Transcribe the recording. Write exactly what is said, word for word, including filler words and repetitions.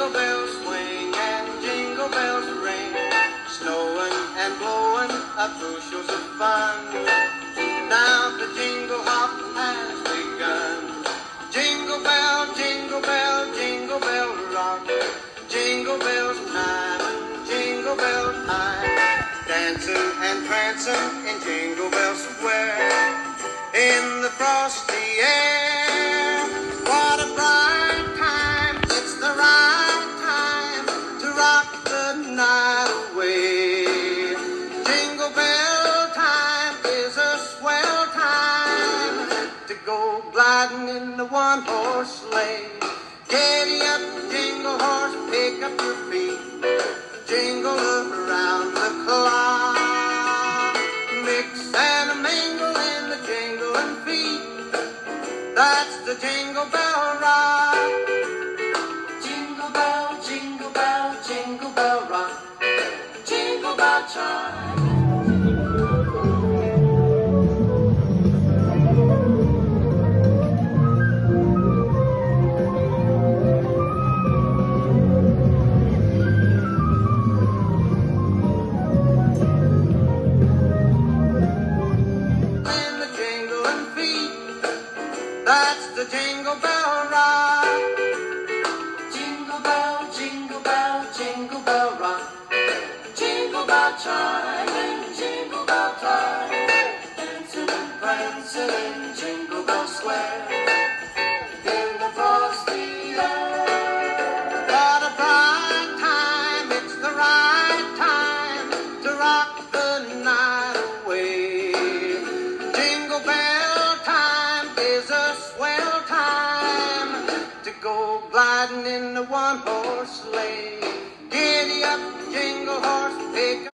Jingle bells swing and jingle bells ring, snowing and blowing up bushels of fun. Now the jingle hop has begun. Jingle bell, jingle bell, jingle bell rock, jingle bells time and jingle bell time, dancing and prancing in Jingle Bell Square, in the frosty air. What a bright time, it's the right time to rock the night away. Jingle bell time is a swell time to go gliding in the one-horse sleigh. Giddy up, jingle horse, pick up your feet, jingle around the clock. Mix and a mingle in the jingling feet, that's the Jingle Bell Rock. Jingle bell, jingle bell, jingle bell rock, jingle bell chime. That's the Jingle Bell Rock. Jingle bell, jingle bell, jingle bell rock, jingle bell chime and jingle bell time, dancing and prancing in Jingle Bell Square, in the frosty air. What a bright time, it's the right time to rock the night away. Jingle bell time is a swell time to go gliding in the one-horse sleigh. Giddy up, jingle horse, pick up